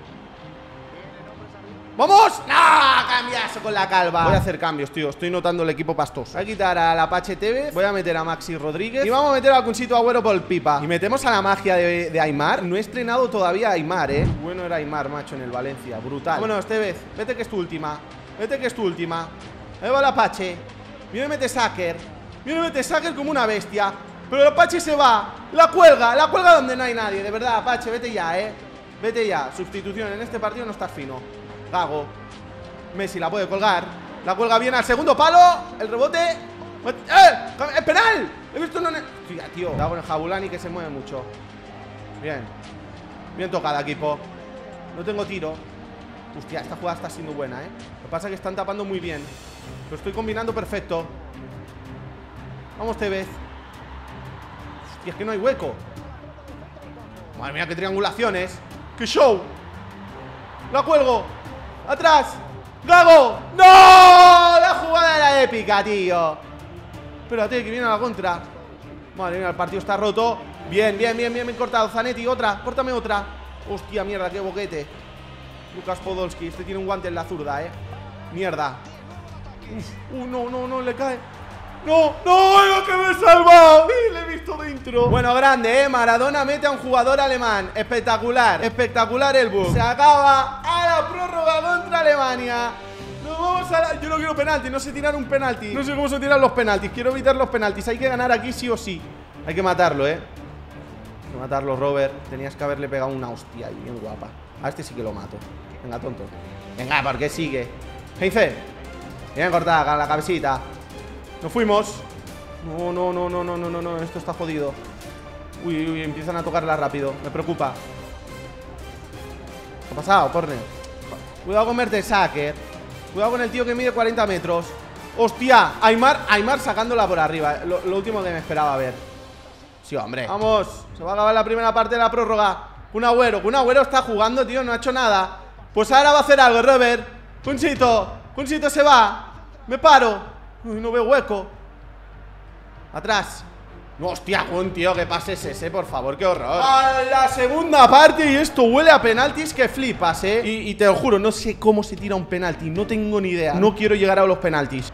¡Vamos! ¡No! Cambiazo con la calva. Voy a hacer cambios, tío. Estoy notando el equipo pastoso. Voy a quitar a la Pache Tevez. Voy a meter a Maxi Rodríguez. Y vamos a meter a Cunsito Agüero por el Pipa. Y metemos a la magia de, de Aimar. No he estrenado todavía a Aimar, eh. Bueno era Aimar, macho, en el Valencia. Brutal. Vámonos, Tevez. Vete que es tu última. Vete que es tu última. Ahí va la Pache. Viene Mertesacker. Viene Mertesacker como una bestia. Pero la Pache se va. La cuelga. La cuelga donde no hay nadie. De verdad, Pache, vete ya, eh. Vete ya. Sustitución. En este partido no estás fino. Gago. Messi la puede colgar. La cuelga bien al segundo palo. El rebote. ¡Eh! ¡Es penal! He visto no. Tía, tío. Da con el Jabulani que se mueve mucho. Bien. Bien tocada, equipo. No tengo tiro. Hostia, esta jugada está siendo buena, eh. Lo que pasa es que están tapando muy bien. Lo estoy combinando perfecto. Vamos, Tevez. Hostia, es que no hay hueco. Madre mía, qué triangulaciones. ¡Qué show! La cuelgo. ¡Atrás! ¡Gago! ¡No! La jugada era épica, tío. Espérate, que viene a la contra. Madre mía, el partido está roto. Bien, bien, bien, bien, bien cortado. Zanetti, otra, córtame otra. Hostia, mierda, qué boquete. Lucas Podolski, este tiene un guante en la zurda, eh. Mierda. Uf, uh, no, no, no, le cae. ¡No! ¡No! ¡Que me he salvado! ¡Y le he visto dentro! Bueno, grande, ¿eh? Maradona mete a un jugador alemán. Espectacular. Espectacular el bug. Se acaba a la prórroga contra Alemania. Nos vamos a la... Yo no quiero penalti. No sé tirar un penalti. No sé cómo se tiran los penaltis. Quiero evitar los penaltis. Hay que ganar aquí sí o sí. Hay que matarlo, ¿eh? Hay que matarlo, Robert. Tenías que haberle pegado una hostia ahí, bien guapa. A este sí que lo mato. Venga, tonto. Venga, ¿por qué sigue? Heinze. Bien cortada, la cabecita. Nos fuimos. No, no, no, no, no, no, no, no. Esto está jodido. Uy, uy, empiezan a tocarla rápido. Me preocupa. ¿Qué ha pasado, córner? Cuidado con Mertesacker. Cuidado con el tío que mide cuarenta metros. Hostia, Aimar, Aimar sacándola por arriba. Lo, lo último que me esperaba ver. Sí, hombre. Vamos. Se va a acabar la primera parte de la prórroga. Un Agüero. Un Agüero está jugando, tío. No ha hecho nada. Pues ahora va a hacer algo, Robert. Cunsito. Cunsito se va. Me paro. Uy, no veo hueco. Atrás. No, hostia, un tío, que pase es ese, por favor, qué horror. A la segunda parte y esto huele a penaltis que flipas, eh. Y, y te lo juro, no sé cómo se tira un penalti. No tengo ni idea. No quiero llegar a los penaltis.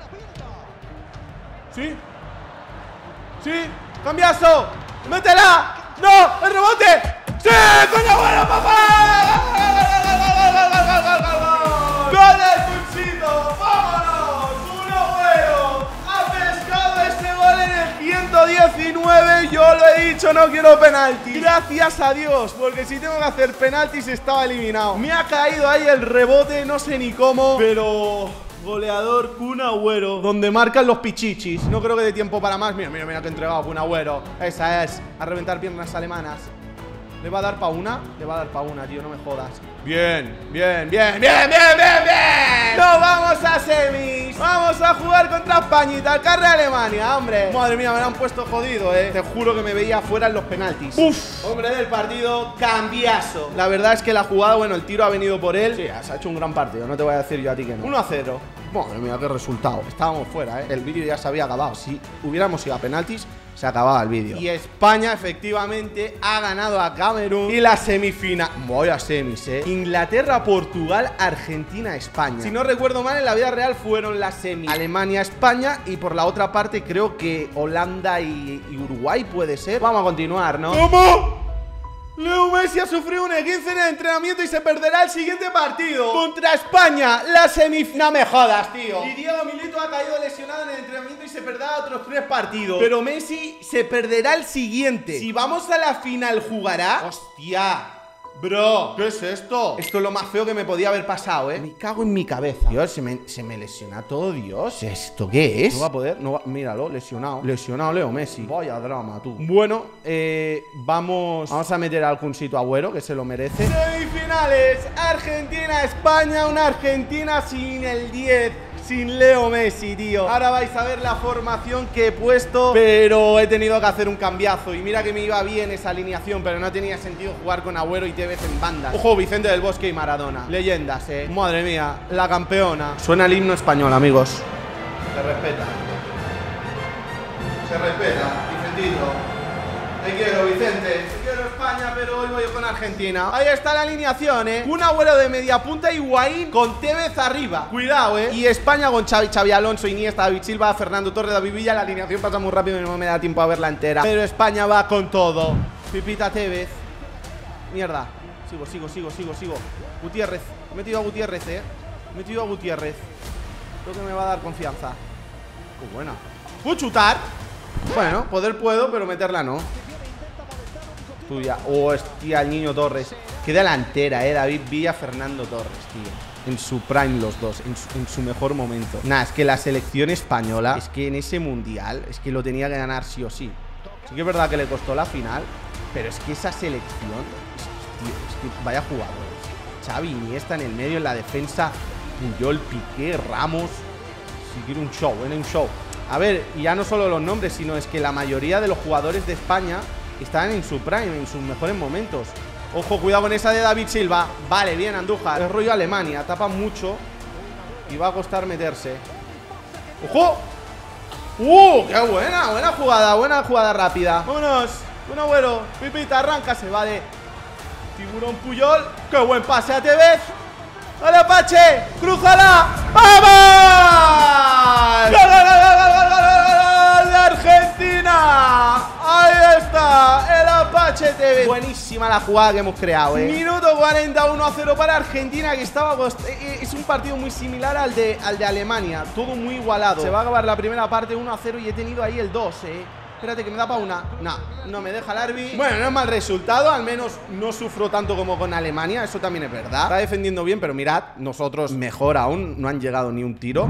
¿Sí? ¿Sí? ¡Cambiazo! ¡Métela! ¡No! ¡El rebote! ¡Sí! ¡Coño, bueno, papá! ¡Gol del Cunsito! ¡Vámonos! ¡Un Agüero! ¡Ha pescado ese dicho no quiero penalti. Gracias a Dios, porque si tengo que hacer penaltis estaba eliminado. Me ha caído ahí el rebote, no sé ni cómo, pero... Goleador Kun Agüero, donde marcan los pichichis. No creo que dé tiempo para más. Mira, mira, mira que he entregado Kun Agüero. Esa es, a reventar piernas alemanas. ¿Le va a dar pa' una? Le va a dar pa' una, tío, no me jodas. Bien, bien, bien, bien, bien, bien, bien. ¡Nos vamos a semis! Vamos a jugar contra Españita, carre Alemania, hombre. Madre mía, me lo han puesto jodido, eh. Te juro que me veía fuera en los penaltis. Uf, hombre del partido, cambiazo. La verdad es que la jugada, bueno, el tiro ha venido por él. Sí, se ha hecho un gran partido, no te voy a decir yo a ti que no. uno a cero. Madre mía, qué resultado. Estábamos fuera, eh. El vídeo ya se había acabado. Si hubiéramos ido a penaltis, se acababa el vídeo. Y España efectivamente ha ganado a Camerún. Y la semifinal, voy a semis, eh. Inglaterra, Portugal, Argentina, España. Si no recuerdo mal, en la vida real fueron las semis Alemania, España. Y por la otra parte creo que Holanda y, y Uruguay puede ser. Vamos a continuar, ¿no? ¿Cómo? Leo Messi ha sufrido un esguince en el entrenamiento y se perderá el siguiente partido contra España, la semifinal. No me jodas, tío. Y Diego Milito ha caído lesionado en el entrenamiento y se perderá otros tres partidos. Pero Messi se perderá el siguiente. Si vamos a la final, ¿jugará? Hostia, bro, ¿qué es esto? Esto es lo más feo que me podía haber pasado, ¿eh? Me cago en mi cabeza. Dios, se me, se me lesiona todo, Dios. ¿Esto qué es? No va a poder, no va, míralo, lesionado. Lesionado Leo Messi. Vaya drama, tú. Bueno, eh, vamos Vamos a meter al Kuncito Agüero, que se lo merece. Semifinales, Argentina, España. Una Argentina sin el diez, sin Leo Messi, tío. Ahora vais a ver la formación que he puesto, pero he tenido que hacer un cambiazo. Y mira que me iba bien esa alineación, pero no tenía sentido jugar con Agüero y Tevez en bandas. Ojo, Vicente del Bosque y Maradona. Leyendas, eh. Madre mía, la campeona. Suena el himno español, amigos. Se respeta. Se respeta, Vicentito. Te quiero, Vicente. Te quiero, España, pero hoy voy con Argentina. Ahí está la alineación, eh. Un Agüero de media punta, Higuaín con Tevez arriba. Cuidado, eh. Y España con Xavi, Xavi Alonso, Iniesta, David Silva, Fernando Torres, David Villa. La alineación pasa muy rápido y no me da tiempo a verla entera. Pero España va con todo. Pipita Tevez. Mierda. Sigo, sigo, sigo, sigo, sigo. Gutiérrez. He metido a Gutiérrez, eh. He metido a Gutiérrez. Creo que me va a dar confianza. Qué buena. ¿Puedo chutar? Bueno, poder puedo, pero meterla no. Tuya. Oh, hostia, el niño Torres. Qué delantera, eh. David Villa, Fernando Torres, tío. En su prime los dos, en su, en su mejor momento. Nah, es que la selección española, es que en ese mundial, es que lo tenía que ganar sí o sí. Sí que es verdad que le costó la final, pero es que esa selección, es, tío, es que vaya jugadores. Xavi, Iniesta en el medio, en la defensa, Puyol, Piqué, Ramos. Si quiere un show, viene un show. A ver, y ya no solo los nombres, sino es que la mayoría de los jugadores de España están en su prime, en sus mejores momentos. Ojo, cuidado con esa de David Silva. Vale, bien, Andújar. Es rollo Alemania, tapa mucho y va a costar meterse. ¡Ojo! ¡Uh! ¡Qué buena! Buena jugada, buena jugada rápida. Vámonos, buen Agüero. Pipita, arranca, se va de Tiburón Puyol. ¡Qué buen pase a Tevez! ¡Dale, Apache! ¡Crúzala! ¡Vamos! ¡Gol, gol, gol, gol, gol, gol, gol de Argentina! ¡Ahí está! El Apache Tevez. Buenísima la jugada que hemos creado, eh. Minuto cuarenta, uno a cero para Argentina, que estaba... Es un partido muy similar al de, al de Alemania. Todo muy igualado. Se va a acabar la primera parte uno a cero y he tenido ahí el dos, eh. Espérate que me da para una. No, no me deja el Arbi. Bueno, no es mal resultado. Al menos no sufro tanto como con Alemania. Eso también es verdad. Está defendiendo bien, pero mirad, nosotros mejor aún. No han llegado ni un tiro.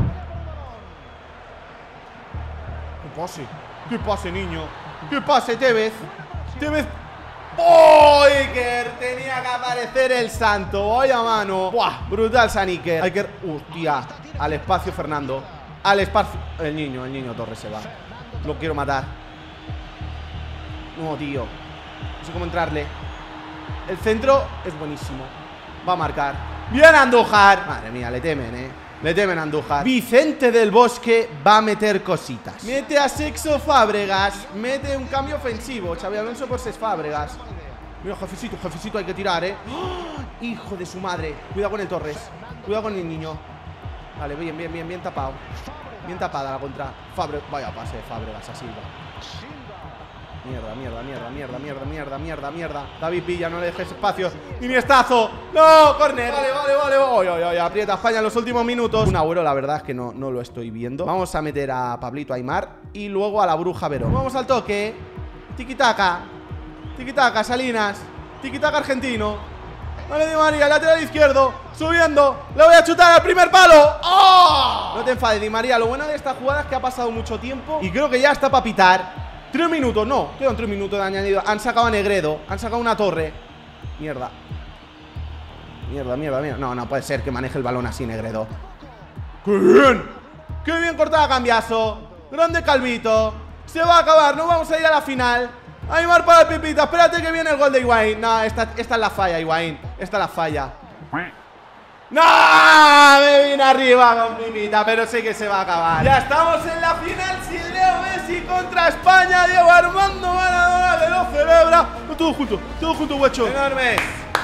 ¿Qué pase? ¿Qué pase, niño? ¿Qué pase, Tevez? Tevez. ¡Oh, Iker! Tenía que aparecer el santo. Vaya mano. ¡Buah! Brutal San Iker. Iker. Hostia. Al espacio, Fernando. Al espacio. El niño, el niño Torres se va. Lo quiero matar. No, tío. No sé cómo entrarle. El centro es buenísimo. Va a marcar. ¡Bien, Andújar! Madre mía, le temen, eh. Le temen a Andújar. Vicente del Bosque va a meter cositas. Mete a Sexo Fábregas. Mete un cambio ofensivo. Xavi Alonso por Ses Fábregas. Mira, jefecito, jefecito, hay que tirar, eh. ¡Oh! Hijo de su madre. Cuidado con el Torres. Cuidado con el niño. Vale, bien, bien, bien, bien tapado. Bien tapada la contra. Fábregas. Vaya pase de Fábregas a Silva. Mierda, mierda, mierda, mierda, mierda, mierda, mierda, mierda. David Villa, no le dejes espacio. ¡Iniestazo! ¡No! ¡Corner! Vale, vale, vale. Oye, oye, oye. Aprieta España en los últimos minutos. Un Agüero, la verdad es que no, no lo estoy viendo. Vamos a meter a Pablito Aimar y luego a la Bruja Verón. Vamos al toque. Tiki-taka. Tiquitaca, Salinas. Tiquitaca argentino. Vale, Di María, lateral izquierdo. Subiendo. Le voy a chutar al primer palo. ¡Oh! No te enfades, Di María. Lo bueno de esta jugada es que ha pasado mucho tiempo y creo que ya está para pitar. Tres minutos, no. Quedan tres minutos de añadido. Han sacado a Negredo. Han sacado una torre. Mierda. Mierda, mierda, mierda. No, no puede ser que maneje el balón así, Negredo. ¡Qué bien! ¡Qué bien cortada, Cambiaso! Grande Calvito. Se va a acabar, no vamos a ir a la final. Aymar para el Pipita, espérate que viene el gol de Higuaín. No, esta, esta es la falla, Higuaín. Esta es la falla. ¡No! Me vine arriba con Pipita, pero sé que se va a acabar. Ya estamos en la final sin Leo Messi contra España. Diego Armando Maradona que lo celebra. Todo junto, todo junto, guacho. Enorme.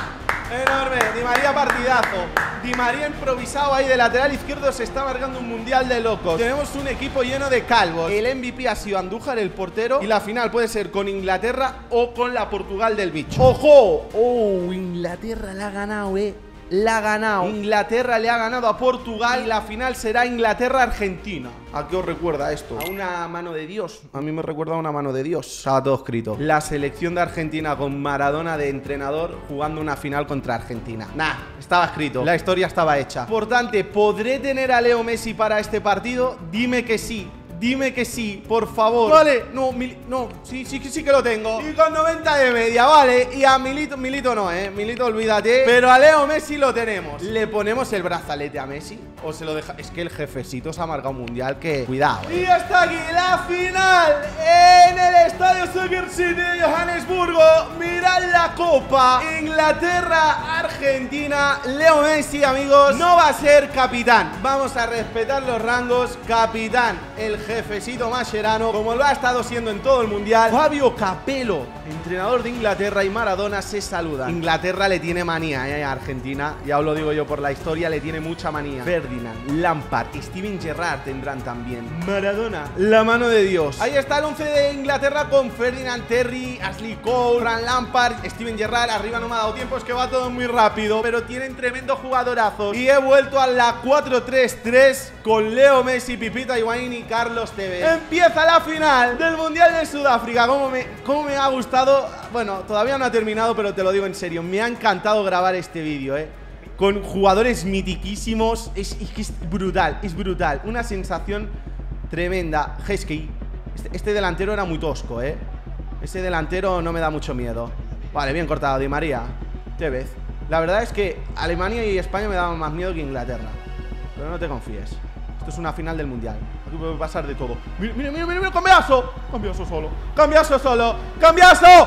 Enorme, Di María partidazo. Di María improvisado ahí de lateral izquierdo. Se está marcando un mundial de locos. Tenemos un equipo lleno de calvos. El M V P ha sido Andújar, el portero. Y la final puede ser con Inglaterra o con la Portugal del bicho. ¡Ojo! ¡Oh! Inglaterra la ha ganado, eh. La ha ganado. Inglaterra le ha ganado a Portugal. Y la final será Inglaterra-Argentina. ¿A qué os recuerda esto? A una mano de Dios. A mí me recuerda a una mano de Dios. Estaba todo escrito. La selección de Argentina con Maradona de entrenador jugando una final contra Argentina. Nah, estaba escrito. La historia estaba hecha. Importante, ¿podré tener a Leo Messi para este partido? Dime que sí. Dime que sí, por favor. Vale, no, Mil no, sí, sí, sí que lo tengo. Y con noventa de media, vale. Y a Milito, Milito no, eh Milito, olvídate. Pero a Leo Messi lo tenemos. ¿Le ponemos el brazalete a Messi? ¿O se lo deja? Es que el jefecito se ha marcado un mundial que... Cuidado, eh. Y hasta aquí la final en el Estadio Soccer City de Johannesburgo. Mirad la copa. Inglaterra, Argentina. Leo Messi, amigos, no va a ser capitán. Vamos a respetar los rangos. Capitán, el jefecito Mascherano, como lo ha estado siendo en todo el mundial. Fabio Capello, entrenador de Inglaterra, y Maradona se saludan. Inglaterra le tiene manía eh, a Argentina, ya os lo digo yo por la historia, le tiene mucha manía. Ferdinand, Lampard, Steven Gerrard tendrán también. Maradona, la mano de Dios. Ahí está el once de Inglaterra con Ferdinand, Terry, Ashley Cole, Frank Lampard, Steven Gerrard. Arriba no me ha dado tiempo, es que va todo muy rápido, pero tienen tremendos jugadorazos. Y he vuelto a la cuatro tres tres con Leo Messi, Pipita Higuaín y Carlos Tevez. Empieza la final del Mundial de Sudáfrica. ¿Cómo me, cómo me ha gustado? Bueno, todavía no ha terminado, pero te lo digo en serio. Me ha encantado grabar este vídeo, eh con jugadores mitiquísimos. Es, es, es brutal, es brutal. Una sensación tremenda. Heskey, este, este delantero era muy tosco, eh Ese delantero no me da mucho miedo. Vale, bien cortado, Di María, Tevez. La verdad es que Alemania y España me daban más miedo que Inglaterra, pero no te confíes. Esto es una final del mundial. Aquí puede pasar de todo. Mira, mira, mira, mira, Cambiaso. Cambiaso solo. Cambiaso solo. ¡Cambiaso!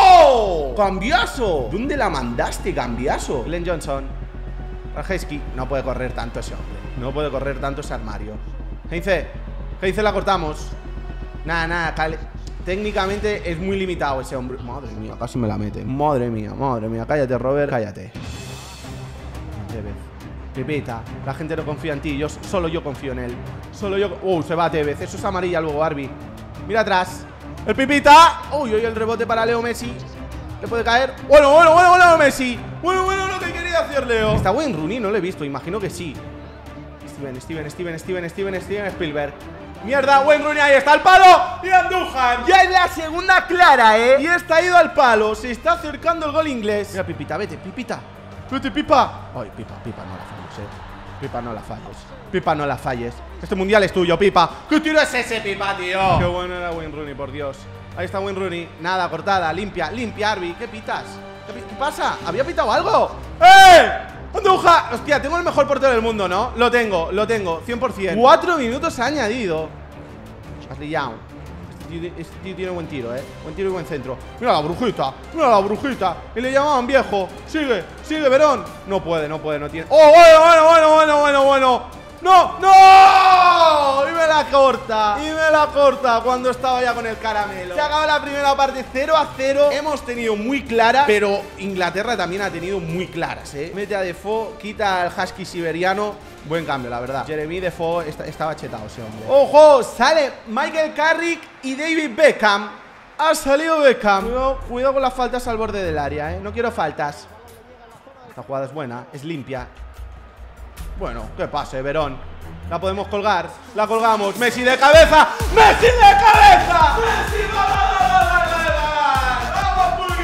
¡No! ¡Cambiaso! ¿Dónde la mandaste, Cambiaso? Glenn Johnson. Rajeski. No puede correr tanto ese hombre. No puede correr tanto ese armario. Heinze. Heinze la cortamos. Nada, nada. Cale. Técnicamente es muy limitado ese hombre. Madre mía, casi me la mete. Madre mía, madre mía. Cállate, Robert. Cállate. Tevez. Pipita, la gente no confía en ti. Yo, solo yo confío en él. Solo yo... Uh, se va Tevez. Eso es amarilla luego, Barbie. Mira atrás. El Pipita. Uy, uy, el rebote para Leo Messi. ¿Le puede caer? Bueno, bueno, bueno, bueno, Messi. Bueno, bueno, lo que quería hacer Leo. Está Wayne Rooney, no lo he visto. Imagino que sí. Steven, Steven, Steven, Steven, Steven, Steven Spielberg. Mierda, Wayne Rooney, ahí está el palo. Y Andújar. Ya es la segunda clara, eh. Y está ido al palo. Se está acercando el gol inglés. Mira, Pipita, vete, Pipita. Vete, Pipa. Ay, Pipa, Pipa, no la falles, eh. Pipa, no la falles. Pipa, no la falles. Este mundial es tuyo, Pipa. ¿Qué tiro es ese, Pipa, tío? Qué bueno era Wayne Rooney, por Dios. Ahí está Wayne Rooney. Nada, cortada, limpia, limpia, Arby. ¿Qué pitas? ¿Qué, ¿Qué pasa? ¿Había pitado algo? ¡Eh! ¡Andújar! Hostia, tengo el mejor portero del mundo, ¿no? Lo tengo, lo tengo, cien por cien. Cuatro minutos ha añadido. Ashley Young. Este tío tiene buen tiro, eh. Buen tiro y buen centro. Mira la brujita, mira la brujita. Y le llamaban viejo. Sigue, sigue, Verón. No puede, no puede, no tiene. ¡Oh, bueno, bueno, bueno, bueno, bueno, bueno! ¡No, no! Y me la corta. Y me la corta cuando estaba ya con el caramelo. Se acaba la primera parte cero a cero. Hemos tenido muy claras, pero Inglaterra también ha tenido muy claras, eh. Mete a Defoe, quita al husky siberiano. Buen cambio, la verdad. Jeremy Defoe está, estaba chetado ese hombre. ¡Ojo! Sale Michael Carrick y David Beckham. Ha salido Beckham. Cuidado, cuidado con las faltas al borde del área, eh. No quiero faltas. Esta jugada es buena, es limpia. Bueno, que pase, Verón. La podemos colgar, la colgamos. Messi de cabeza, Messi de cabeza. Messi, gol, gol, gol, gol, gol. Vamos,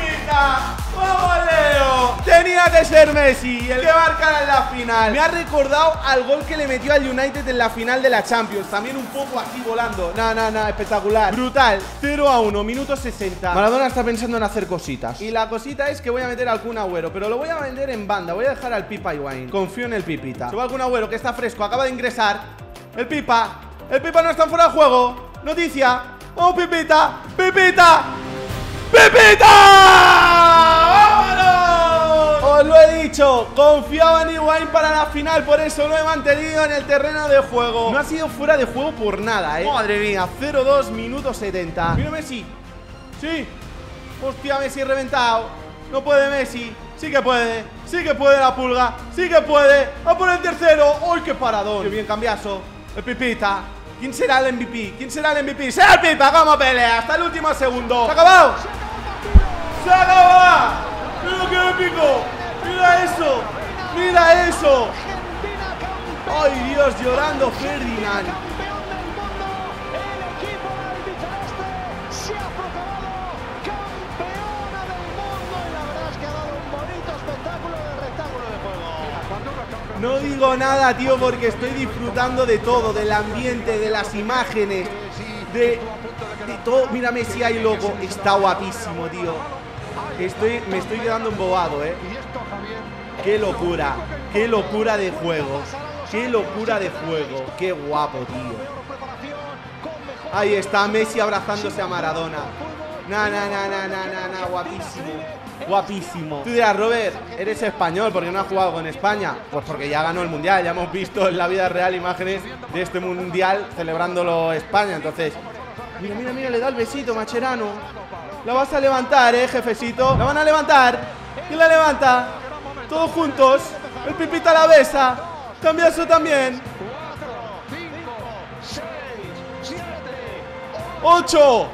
Tenía que ser Messi el que marcara en la final. Me ha recordado al gol que le metió al United en la final de la Champions. También un poco así volando. No, no, no, espectacular. Brutal. cero a uno, minuto sesenta. Maradona está pensando en hacer cositas. Y la cosita es que voy a meter al Kun Agüero, pero lo voy a vender en banda. Voy a dejar al Pipa Higuaín. Confío en el Pipita. Se va al Kun Agüero, que está fresco, acaba de ingresar. El Pipa. El Pipa no está fuera de juego. Noticia. ¡Oh, Pipita! ¡Pipita! ¡Pipita! ¡Vámonos! Os lo he dicho, confiaba en Higuaín para la final, por eso lo he mantenido en el terreno de juego. No ha sido fuera de juego por nada, eh. Madre mía, cero dos, minuto setenta. Mira Messi. Sí. Hostia, Messi reventado. No puede Messi. Sí que puede. Sí que puede la pulga. Sí que puede. A por el tercero. ¡Uy, qué paradón! Qué bien cambiazo. El Pipita. ¿Quién será el M V P? ¿Quién será el M V P? ¡Será el Pipa! ¡Cómo pelea! Hasta el último segundo. ¡Se ha acabado! ¡Se acaba! ¡Mira qué épico! ¡Mira eso! ¡Mira eso! ¡Ay, Dios! Llorando Ferdinand. No digo nada, tío, porque estoy disfrutando de todo, del ambiente, de las imágenes, de, de todo. Mira Messi ahí, loco. Está guapísimo, tío. Estoy, me estoy quedando embobado, eh. Qué locura, qué locura de juego. Qué locura de juego. Qué guapo, tío. Ahí está Messi abrazándose a Maradona. Na, na, na, na, na, na, na, guapísimo. Guapísimo. Tú dirás, Robert, eres español, ¿por qué no has jugado con España? Pues porque ya ganó el Mundial. Ya hemos visto en la vida real imágenes de este Mundial celebrándolo España. Entonces, mira, mira, mira, le da el besito Mascherano. La vas a levantar, eh, jefecito. La van a levantar. ¿Quién la levanta? Todos juntos. El Pipita la besa. Cambiazo también. Ocho.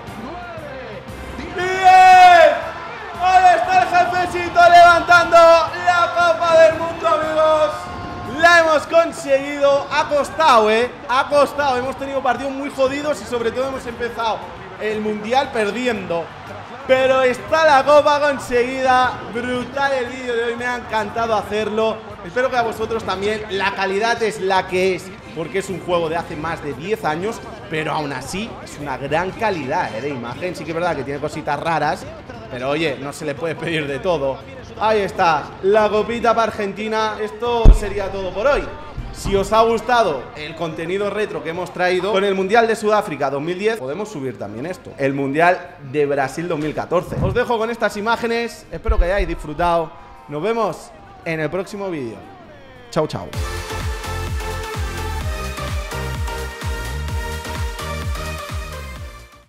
¡Diez! Ahí está el jefecito levantando la Copa del Mundo, amigos. La hemos conseguido. Ha costado, eh. Ha costado. Hemos tenido partidos muy jodidos y sobre todo hemos empezado el Mundial perdiendo. Pero está la Copa conseguida. Brutal el vídeo de hoy. Me ha encantado hacerlo. Espero que a vosotros también. La calidad es la que es, porque es un juego de hace más de diez años. Pero aún así es una gran calidad, eh, de imagen. Sí que es verdad que tiene cositas raras, pero oye, no se le puede pedir de todo. Ahí está, la copita para Argentina. Esto sería todo por hoy. Si os ha gustado el contenido retro que hemos traído con el Mundial de Sudáfrica dos mil diez, podemos subir también esto, el Mundial de Brasil dos mil catorce. Os dejo con estas imágenes, espero que hayáis disfrutado. Nos vemos en el próximo vídeo. Chao, chao.